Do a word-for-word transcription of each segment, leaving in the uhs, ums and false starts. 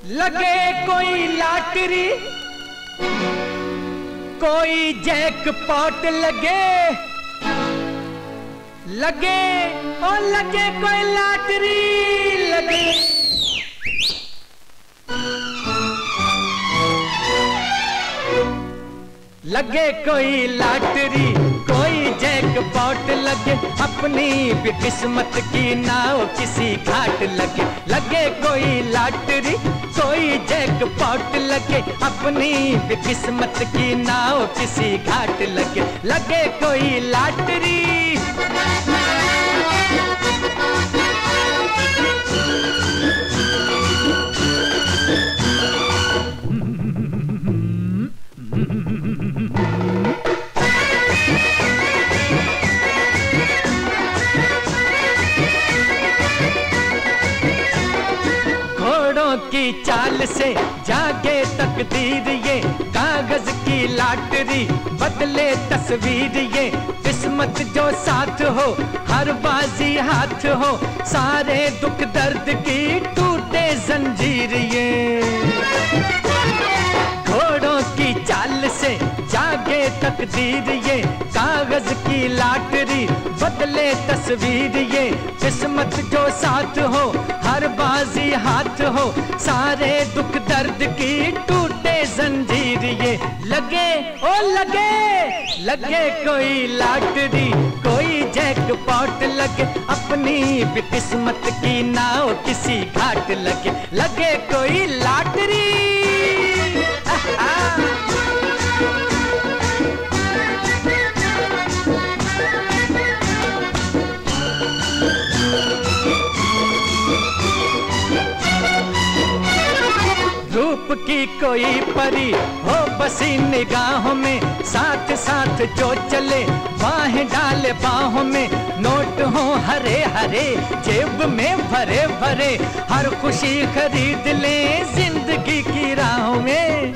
लगे कोई लॉटरी, कोई जैकपॉट लगे, लगे ओ लगे कोई लॉटरी लगे। लगे कोई लॉटरी, कोई जैकपॉट लगे, अपनी भी किस्मत की नाव किसी घाट लगे। लगे कोई लॉटरी, कोई जैकपॉट लगे, अपनी भी किस्मत की नाव किसी घाट लगे। लगे कोई लॉटरी। की चाल से जागे तकदीर, ये कागज की लॉटरी बदले तस्वीर। ये किस्मत जो साथ हो, हर बाजी हाथ हो, सारे दुख दर्द की टूटे जंजीर। ये घोड़ों की चाल से जागे तकदीर, ये कागज की लॉटरी बदले तस्वीर। ये किस्मत जो साथ हो, हर बाजी हाथ हो, सारे दुख दर्द की टूटे जंजीर। ये लगे ओ लगे, लगे कोई लॉटरी, कोई जैकपॉट लगे, अपनी भी किस्मत की नाव किसी घाट लगे। लगे कोई लॉटरी। रूप की कोई परी हो बसी निगाहों में, साथ साथ जो चले बाहें डाले बाहों में। नोट हो हरे हरे, जेब में भरे भरे, हर खुशी खरीद ले जिंदगी की राहों में।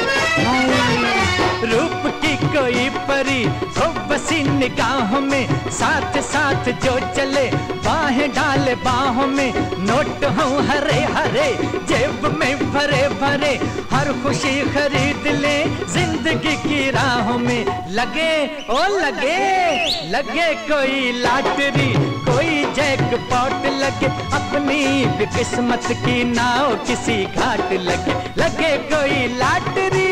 रूप की कोई परी हो बसी निगाहों में, साथ साथ जो चले बाहें डाले बाहों में। नोट हो हरे हरे, जेब में भरे भरे, हर खुशी खरीद ले जिंदगी की राहों में। लगे ओ लगे, लगे कोई लॉटरी, कोई जैकपॉट लगे, अपनी भी किस्मत की नाव किसी घाट लगे। लगे कोई लॉटरी।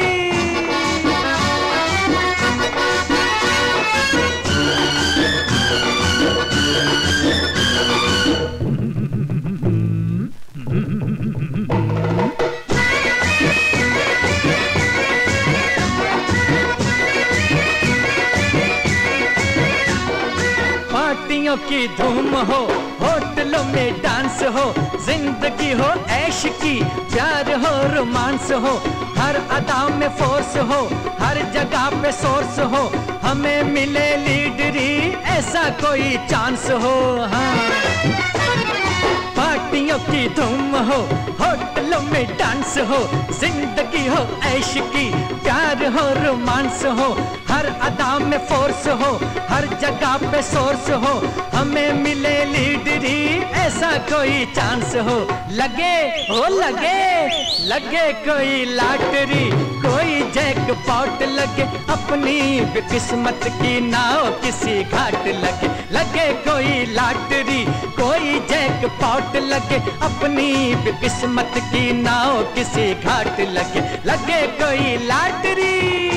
पार्टियों की धूम हो, होटलों में डांस हो, जिंदगी हो ऐश की, प्यार हो रोमांस हो, हर अदा में फोर्स हो, हर जगह पे सोर्स हो, हमें मिले लीडरी ऐसा कोई चांस हो। हाँ, पार्टियों की धूम हो, होटलों में डांस हो, जिंदगी हो ऐश की, प्यार हो रोमांस हो, हर अदा में फोर्स हो, हर जगह पे सोर्स हो, हमें मिले लीडरी ऐसा कोई चांस हो। लगे हो लगे, लगे कोई लॉटरी, कोई जैकपॉट लगे, अपनी भी किस्मत की नाव किसी घाट लगे। लगे कोई लॉटरी, कोई जैकपॉट लगे, अपनी भी किस्मत की नाव किसी घाट लगे। लगे कोई लॉटरी।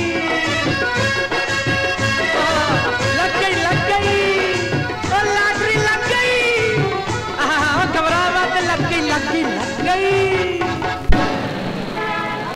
लग गई लग गई, ओ लॉटरी लग गई। घबरा मत, लग गई लग गई लग गई।